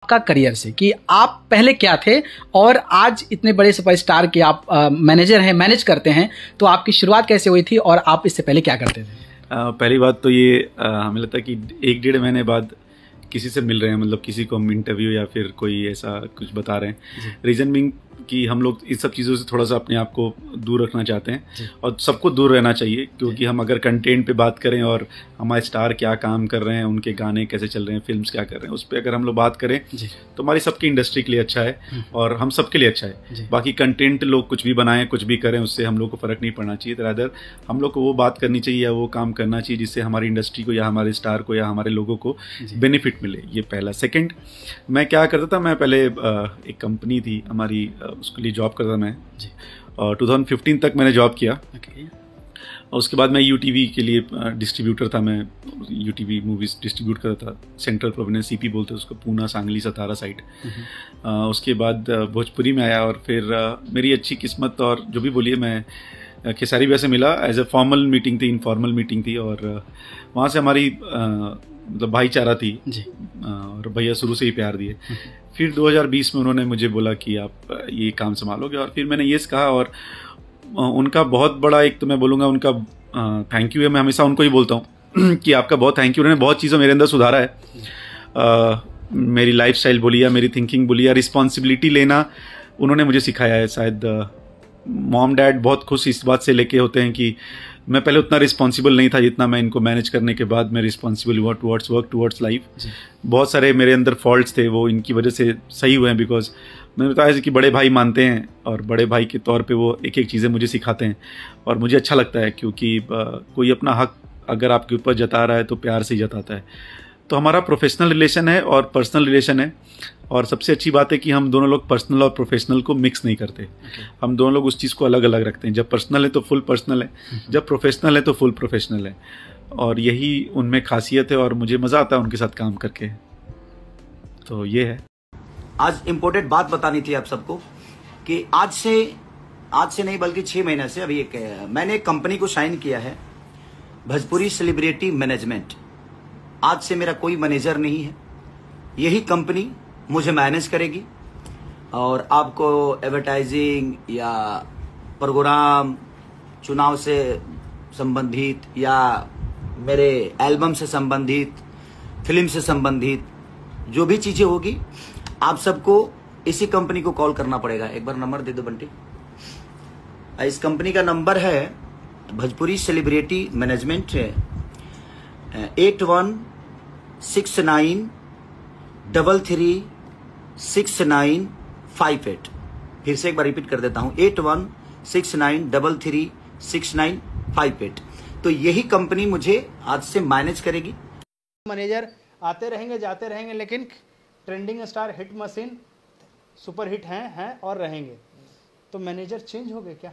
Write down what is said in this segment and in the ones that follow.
का करियर से कि आप पहले क्या थे और आज इतने बड़े सुपरस्टार के आप मैनेजर हैं, मैनेज करते हैं, तो आपकी शुरुआत कैसे हुई थी और आप इससे पहले क्या करते थे? पहली बात तो ये हमें लगता है कि 1-1.5 महीने बाद किसी से मिल रहे हैं, मतलब किसी को हम इंटरव्यू या फिर कोई ऐसा कुछ बता रहे हैं। रीज़न बिंग कि हम लोग इस सब चीज़ों से थोड़ा सा अपने आप को दूर रखना चाहते हैं और सबको दूर रहना चाहिए, क्योंकि हम अगर कंटेंट पे बात करें और हमारे स्टार क्या काम कर रहे हैं, उनके गाने कैसे चल रहे हैं, फिल्म्स क्या कर रहे हैं, उस पर अगर हम लोग बात करें तो हमारी सबकी इंडस्ट्री के लिए अच्छा है और हम सबके लिए अच्छा है। बाकी कंटेंट लोग कुछ भी बनाएं, कुछ भी करें, उससे हम लोग को फ़र्क नहीं पड़ना चाहिए। रादर हम लोग को वो बात करनी चाहिए या वो काम करना चाहिए जिससे हमारी इंडस्ट्री को या हमारे स्टार को या हमारे लोगों को बेनिफिट मिले। ये पहला। सेकेंड, मैं क्या करता था, मैं पहले एक कंपनी थी हमारी, उसके लिए जॉब करता मैं जी। 2015 तक मैंने जॉब किया। और उसके बाद मैं यूटीवी के लिए डिस्ट्रीब्यूटर था। मैं यूटीवी मूवीज़ डिस्ट्रीब्यूट करता था, सेंट्रल प्रोविडेंस सीपी बोलते हैं उसको, पूना, सांगली, सतारा साइड। उसके बाद भोजपुरी में आया और फिर मेरी अच्छी किस्मत और जो भी बोलिए, मैं खेसारी भैया से मिला। एज ए फॉर्मल मीटिंग थी, इनफॉर्मल मीटिंग थी, और वहाँ से हमारी मतलब भाईचारा थी जी। और भैया शुरू से ही प्यार दिए। फिर 2020 में उन्होंने मुझे बोला कि आप ये काम संभालोगे, और फिर मैंने येस कहा। और उनका बहुत बड़ा, एक तो मैं बोलूँगा उनका थैंक यू है, मैं हमेशा उनको ही बोलता हूँ कि आपका बहुत थैंक यू। उन्होंने बहुत चीज़ें मेरे अंदर सुधारा है। मेरी लाइफस्टाइल बोलिए या मेरी थिंकिंग बोलिए या रिस्पॉन्सिबिलिटी लेना उन्होंने मुझे सिखाया है। शायद मॉम डैड बहुत खुश इस बात से लेके होते हैं कि मैं पहले उतना रिस्पॉन्सिबल नहीं था जितना मैं इनको मैनेज करने के बाद मैं रिस्पॉन्सिबल हुआ टुवर्ड्स वर्क, टुवर्ड्स लाइफ। बहुत सारे मेरे अंदर फॉल्ट्स थे, वो इनकी वजह से सही हुए हैं, बिकॉज मैंने बताया कि बड़े भाई मानते हैं और बड़े भाई के तौर पे वो एक एक चीज़ें मुझे सिखाते हैं और मुझे अच्छा लगता है, क्योंकि कोई अपना हक अगर आपके ऊपर जता रहा है तो प्यार से ही जताता है। तो हमारा प्रोफेशनल रिलेशन है और पर्सनल रिलेशन है, और सबसे अच्छी बात है कि हम दोनों लोग पर्सनल और प्रोफेशनल को मिक्स नहीं करते। हम दोनों लोग उस चीज़ को अलग अलग रखते हैं। जब पर्सनल है तो फुल पर्सनल है, जब प्रोफेशनल है तो फुल प्रोफेशनल है, और यही उनमें खासियत है और मुझे मज़ा आता है उनके साथ काम करके। तो ये है। आज इम्पोर्टेंट बात बतानी थी आप सबको कि आज से नहीं बल्कि 6 महीने से अभी मैंने एक कंपनी को साइन किया है, भोजपुरी सेलिब्रिटी मैनेजमेंट। आज से मेरा कोई मैनेजर नहीं है, यही कंपनी मुझे मैनेज करेगी और आपको एडवर्टाइजिंग या प्रोग्राम, चुनाव से संबंधित या मेरे एल्बम से संबंधित, फिल्म से संबंधित जो भी चीजें होगी, आप सबको इसी कंपनी को कॉल करना पड़ेगा। एक बार नंबर दे दो बंटी। इस कंपनी का नंबर है भोजपुरी सेलिब्रिटी मैनेजमेंट है 8169336958। फिर से एक बार रिपीट कर देता हूं, 8169336958। तो यही कंपनी मुझे आज से मैनेज करेगी। मैनेजर आते रहेंगे, जाते रहेंगे, लेकिन trending star, hit machine, super hit हैं और रहेंगे। तो मैनेजर चेंज हो गए क्या?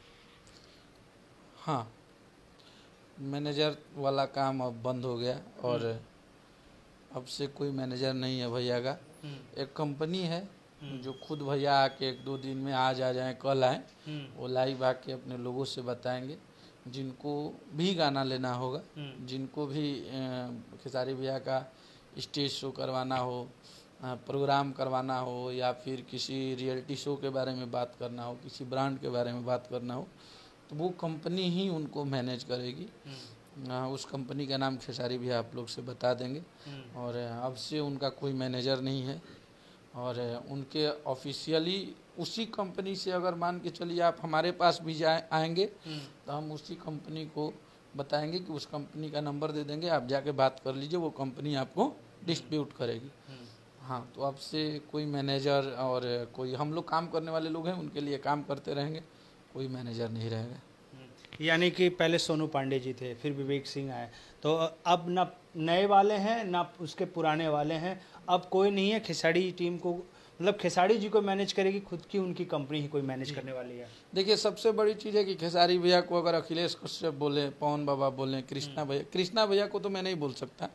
हाँ, मैनेजर वाला काम अब बंद हो गया और अब से कोई मैनेजर नहीं है भैया का। एक कंपनी है जो खुद भैया आके 1-2 दिन में आज आ जाएं, कल आए, वो लाइव आके अपने लोगों से बताएंगे। जिनको भी गाना लेना होगा, जिनको भी खेसारी भैया का स्टेज शो करवाना हो, प्रोग्राम करवाना हो, या फिर किसी रियलिटी शो के बारे में बात करना हो, किसी ब्रांड के बारे में बात करना हो, तो वो कंपनी ही उनको मैनेज करेगी। उस कंपनी का नाम खेसारी भैया आप लोग से बता देंगे। और अब से उनका कोई मैनेजर नहीं है, और उनके ऑफिशियली उसी कंपनी से अगर मान के चलिए आप हमारे पास भी आएंगे तो हम उसी कंपनी को बताएंगे कि उस कंपनी का नंबर दे देंगे, आप जाके बात कर लीजिए, वो कंपनी आपको डिस्ट्रीब्यूट करेगी। हाँ, तो अब से कोई मैनेजर और कोई, हम लोग काम करने वाले लोग हैं, उनके लिए काम करते रहेंगे, कोई मैनेजर नहीं रहेगा। यानी कि पहले सोनू पांडे जी थे, फिर विवेक सिंह आए, तो अब ना नए वाले हैं ना उसके पुराने वाले हैं, अब कोई नहीं है। खेसारी टीम को, मतलब खेसारी जी को मैनेज करेगी, खुद की उनकी कंपनी ही कोई मैनेज करने वाली है। देखिए, सबसे बड़ी चीज़ है कि खेसारी भैया को अगर अखिलेश कश्यप बोले, पवन बाबा बोले, कृष्णा भैया को तो मैं नहीं बोल सकता,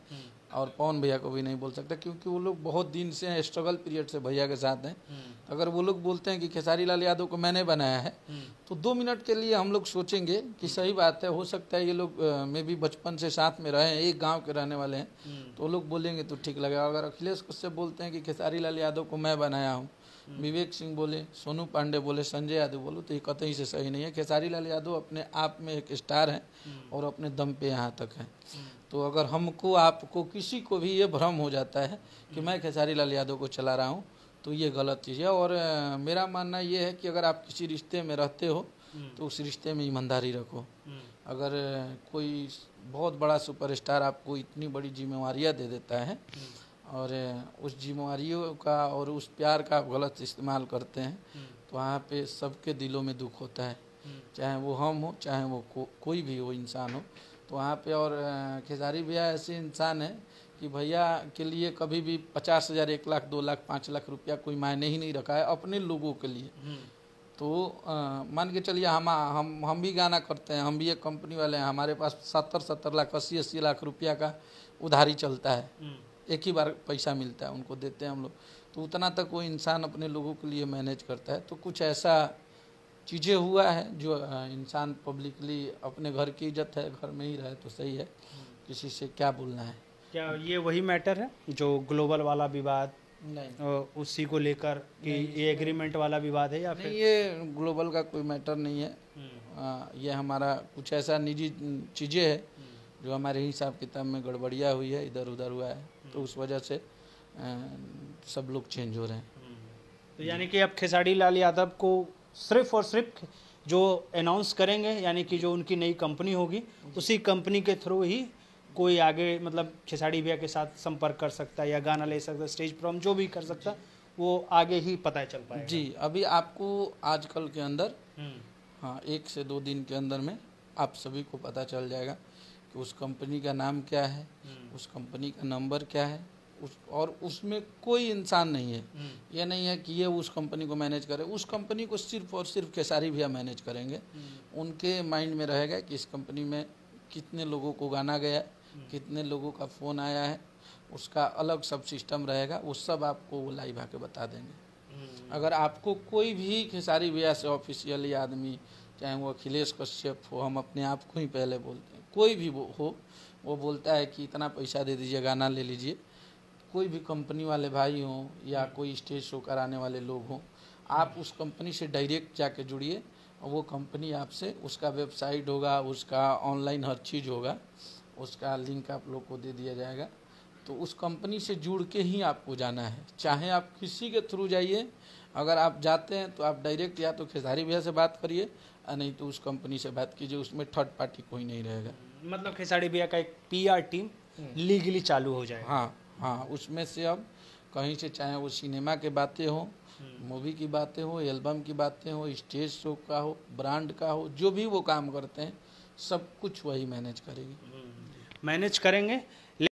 और पवन भैया को भी नहीं बोल सकता, क्योंकि वो लोग बहुत दिन से स्ट्रगल पीरियड से भैया के साथ हैं। अगर वो लोग बोलते हैं कि खेसारी लाल यादव को मैंने बनाया है, तो 2 मिनट के लिए हम लोग सोचेंगे कि सही बात है, हो सकता है ये लोग में भी बचपन से साथ में रहे हैं, एक गांव के रहने वाले हैं, तो वो लोग बोलेंगे तो ठीक लगेगा। अगर अखिलेश कश्यप बोलते हैं कि खेसारी लाल यादव को मैं बनाया हूँ, विवेक सिंह बोले, सोनू पांडे बोले, संजय यादव बोलो, तो ये कतई से सही नहीं है। खेसारी लाल यादव अपने आप में एक स्टार है और अपने दम पे यहाँ तक है। तो अगर हमको, आपको, किसी को भी ये भ्रम हो जाता है कि मैं खेसारी लाल यादव को चला रहा हूँ, तो ये गलत चीज़ है। और मेरा मानना ये है कि अगर आप किसी रिश्ते में रहते हो तो उस रिश्ते में ईमानदारी रखो। अगर कोई बहुत बड़ा सुपरस्टार आपको इतनी बड़ी जिम्मेवारियाँ दे देता है और उस जिम्मेवारियों का और उस प्यार का आप गलत इस्तेमाल करते हैं, तो वहाँ पे सबके दिलों में दुख होता है, चाहे वो हम हो, चाहे वो कोई भी हो इंसान हो। तो वहाँ पे, और खेसारी भैया ऐसे इंसान है कि भैया के लिए कभी भी 50,000, 1 लाख, 2 लाख, 5 लाख रुपया कोई मायने ही नहीं रखा है अपने लोगों के लिए। तो मान के चलिए हम भी गाना करते हैं, हम भी एक कंपनी वाले हैं, हमारे पास 70 लाख, 80 लाख रुपया का उधारी चलता है, एक ही बार पैसा मिलता है, उनको देते हैं हम लोग। तो उतना तक वो इंसान अपने लोगों के लिए मैनेज करता है। तो कुछ ऐसा चीज़ें हुआ है जो इंसान पब्लिकली, अपने घर की इज्जत है, घर में ही रहे तो सही है, किसी से क्या बोलना है। क्या ये वही मैटर है जो ग्लोबल वाला विवाद, नहीं, उसी को लेकर कि ये एग्रीमेंट वाला विवाद है, या नहीं, फिर ये ग्लोबल का कोई मैटर नहीं है। ये हमारा कुछ ऐसा निजी चीज़ें है जो हमारे हिसाब किताब में गड़बड़िया हुई है, इधर उधर हुआ है, तो उस वजह से सब लोग चेंज हो रहे हैं। तो यानी कि अब खेसारी लाल यादव को सिर्फ और सिर्फ जो अनाउंस करेंगे, यानी कि जो उनकी नई कंपनी होगी, उसी कंपनी के थ्रू ही कोई आगे, मतलब खेसारी भैया के साथ संपर्क कर सकता है या गाना ले सकता है, स्टेज परफॉर्म जो भी कर सकता है, वो आगे ही पता चल पाएगा। जी, अभी आपको आजकल के अंदर, हाँ, 1 से 2 दिन के अंदर में आप सभी को पता चल जाएगा कि उस कंपनी का नाम क्या है, उस कंपनी का नंबर क्या है, और उसमें कोई इंसान नहीं है। ये नहीं है कि ये उस कंपनी को मैनेज करे, उस कंपनी को सिर्फ और सिर्फ खेसारी भैया मैनेज करेंगे। उनके माइंड में रहेगा कि इस कंपनी में कितने लोगों को गाना गया, कितने लोगों का फ़ोन आया है, उसका अलग सब सिस्टम रहेगा, वो सब आपको वो लाइव आके बता देंगे। अगर आपको कोई भी खेसारी भैया से ऑफिशियली आदमी, चाहे वो अखिलेश कश्यप हो, हम अपने आप को ही पहले बोलते हैं, कोई भी वो हो, वो बोलता है कि इतना पैसा दे दीजिए, गाना ले लीजिए, कोई भी कंपनी वाले भाई हों या कोई स्टेज शो कराने वाले लोग हों, आप उस कंपनी से डायरेक्ट जाके जुड़िए और वो कंपनी आपसे, उसका वेबसाइट होगा, उसका ऑनलाइन हर चीज़ होगा, उसका लिंक आप लोग को दे दिया जाएगा। तो उस कंपनी से जुड़ के ही आपको जाना है, चाहे आप किसी के थ्रू जाइए। अगर आप जाते हैं तो आप डायरेक्ट या तो खेसारी भैया से बात करिए, और नहीं तो उस कंपनी से बात कीजिए, उसमें थर्ड पार्टी कोई नहीं रहेगा। मतलब खेसारी भैया का एक PR टीम लीगली चालू हो जाएगा। हाँ हाँ, उसमें से अब कहीं से, चाहे वो सिनेमा के बातें हो, मूवी की बातें हो, एल्बम की बातें हो, स्टेज शो का हो, ब्रांड का हो, जो भी वो काम करते हैं सब कुछ वही मैनेज करेगी, मैनेज करेंगे।